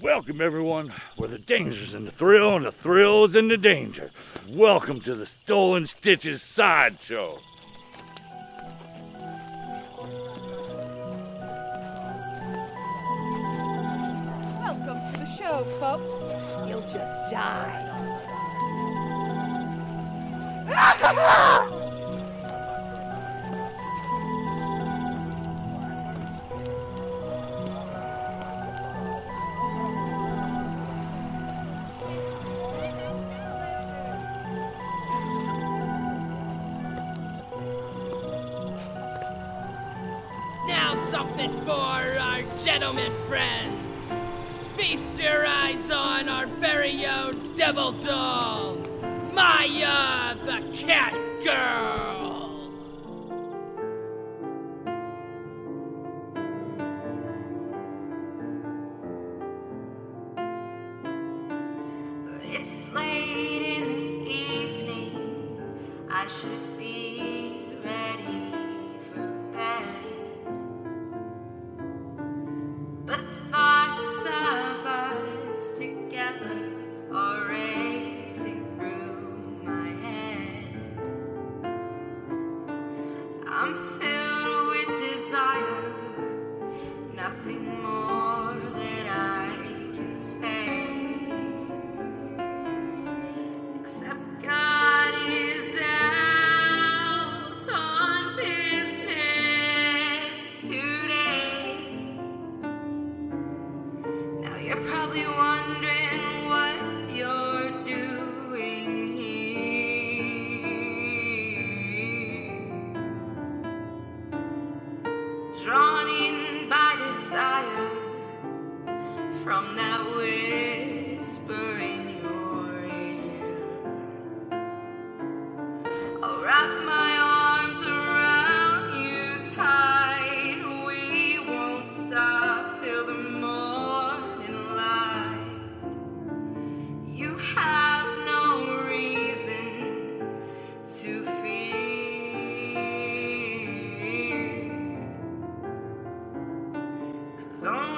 Welcome everyone, where the danger's in the thrill and the thrill is in the danger. Welcome to the Stolen Stitches Sideshow. Welcome to the show, folks. You'll just die. Now something for our gentlemen friends. Feast your eyes on our very own devil doll, Maya the Cat Girl. It's late in the evening, I should be ready for bed, but thoughts of us together are racing through my head. I'm filled with desire, nothing more that I can say. God is out on business today. Now you're probably wondering what you're doing here. Drawn in by desire from that whisper in your ear. I'll wrap my arms around you tight. We won't stop till the morning light. You have no reason to fear, 'cause only